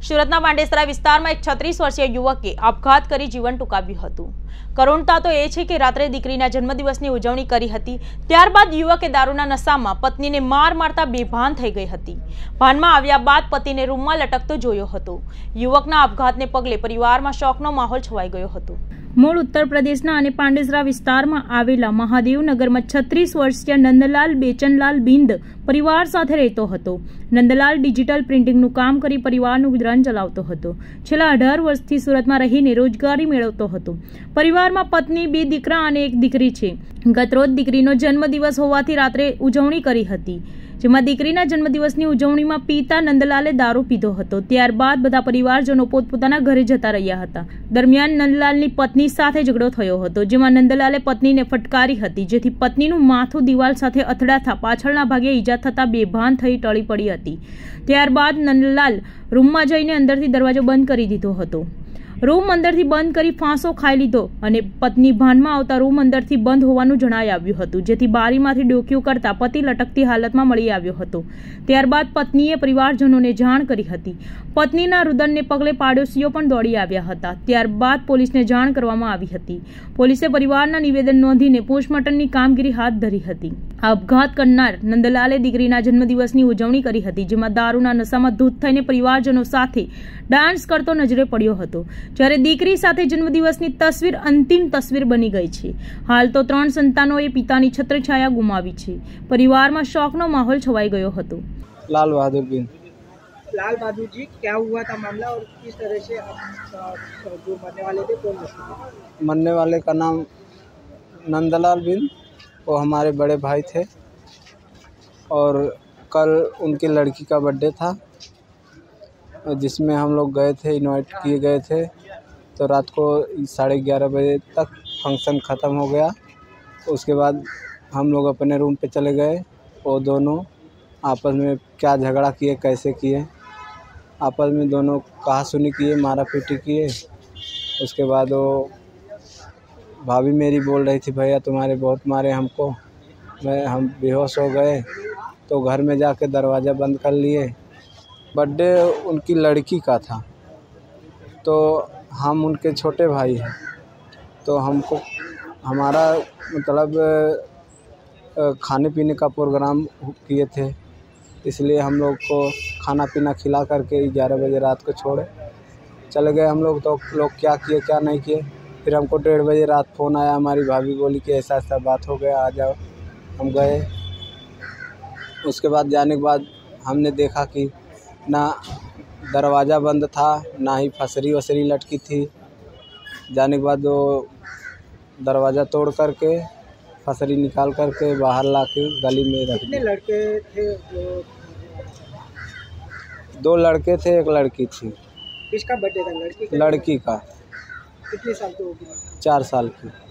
સુરતના પાંડેસરા વિસ્તારમાં એક 36 વર્ષીય યુવકે આપઘાત કરી જીવન ટૂંકાવ્યું હતું। કરુણતા તો એ છે કે રાત્રે દીકરીના જન્મદિવસની ઉજવણી કરી હતી, ત્યારબાદ યુવકે દારૂના નશામાં પત્નીને માર મારતા બેભાન થઈ ગઈ હતી। ભાનમાં આવ્યા બાદ પતિને રૂમમાં લટકતો જોયો હતો। યુવકના આપઘાતને પગલે પરિવારમાં શોકનો માહોલ છવાઈ ગયો હતો। મૂળ ઉત્તર પ્રદેશના અને પાંડેસરા વિસ્તારમાં આવેલા મહાદેવનગરમાં 36 વર્ષીય નંદલાલ બેચનલાલ બિંદ પરિવાર સાથે રહેતો હતો। નંદલાલ ડિજિટલ પ્રિન્ટિંગનું કામ કરી પરિવારનું ગુજરાન ચલાવતો હતો। છેલ્લા 18 વર્ષથી સુરતમાં રહીને રોજગારી મેળવતો હતો। પરિવારમાં પત્ની, 2 દીકરા અને 1 દીકરી છે। ગતરોજ દીકરીનો જન્મદિવસ હોવાથી રાત્રે ઉજવણી કરી હતી, જેમાં દીકરીના જન્મદિવસની ઉજવણીમાં પિતા નંદલાલે દારૂ પીધો હતો। ત્યારબાદ બધા પરિવારજનો પોતપોતાના ઘરે જતા રહ્યા હતા। દરમિયાન નંદલાલની પત્ની સાથે ઝઘડો થયો હતો, જેમાં નંદલાલે પત્નીને ફટકારી હતી, જેથી પત્નીનું માથું દિવાલ સાથે અથડાતા પાછળના ભાગે ઈજા થતા બેભાન થઈ ટળી પડી હતી। ત્યારબાદ નંદલાલ રૂમમાં જઈને અંદરથી દરવાજો બંધ કરી દીધો હતો। રૂમ અંદરથી બંધ કરી ફાંસો ખાઈ લીધો અને પત્ની ભાનમાં આવતા રૂમ અંદરથી બંધ હોવાનું જણાઈ આવ્યું હતું, જેથી બારીમાંથી ડોક્યું કરતા પતિ લટકતી હાલતમાં મળી આવ્યો હતો। ત્યારબાદ પત્નીએ પરિવારજનોને જાણ કરી હતી। પત્નીના રુદનને પગલે પાડોશીઓ પણ દોડી આવ્યા હતા। ત્યારબાદ પોલીસને જાણ કરવામાં આવી હતી। પોલીસે પરિવારના નિવેદન નોંધીને પોસ્ટમોર્ટમની કામગીરી હાથ ધરી હતી। આપઘાત કરનાર નંદલાલે દીકરીના જન્મદિવસની ઉજવણી કરી હતી, જેમાં દારૂના નશામાં ધૂત થઈને પરિવારજનો સાથે ડાન્સ કરતો નજરે પડ્યો હતો। જ્યારે દીકરી સાથે જન્મદિવસની તસવીર અંતિમ તસવીર બની ગઈ છે। હાલ તો 3 સંતાનોએ પિતાની છત્રછાયા ગુમાવી છે। પરિવારમાં શોકનો માહોલ છવાઈ ગયો હતો। लाल बहादुर बिन। लाल बहादुर जी, क्या हुआ था मामला और किस तरह से जो मरने वाले थे कौन थे? मरने वाले का नाम नंदलाल बिन, वो हमारे बड़े भाई थे और कल उनकी लड़की का बर्थडे था, जिसमें हम लोग गए थे, इनवाइट किए गए थे। तो रात को 11:30 बजे तक फंक्शन ख़त्म हो गया। उसके बाद हम लोग अपने रूम पे चले गए। वो दोनों आपस में क्या झगड़ा किए, कैसे किए, आपस में दोनों कहा सुनी किए, मारा पीटी किए। उसके बाद वो भाभी मेरी बोल रही थी, भैया तुम्हारे बहुत मारे हमको, हम बेहोश हो गए। तो घर में जाके दरवाज़ा बंद कर लिए। बर्थडे उनकी लड़की का था, तो हम उनके छोटे भाई हैं, तो हमको हमारा मतलब खाने पीने का प्रोग्राम किए थे, इसलिए हम लोग को खाना पीना खिला करके 11 बजे रात को छोड़े चले गए हम लोग। तो लोग क्या किए क्या नहीं किए। फिर हमको 1:30 बजे रात फ़ोन आया, हमारी भाभी बोली कि ऐसा ऐसा बात हो गया, आ जाओ। हम गए। उसके बाद जाने के बाद हमने देखा कि ना दरवाज़ा बंद था, ना ही फसरी वसरी लटकी थी। जाने के बाद वो दरवाज़ा तोड़ करके फसरी निकाल करके बाहर ला के गली में रख कितने लड़के थे? जो 2 लड़के थे, 1 लड़की थी। किसका बर्थडे था? लड़की का? लड़की का। कितने साल की होगी? 4 साल की।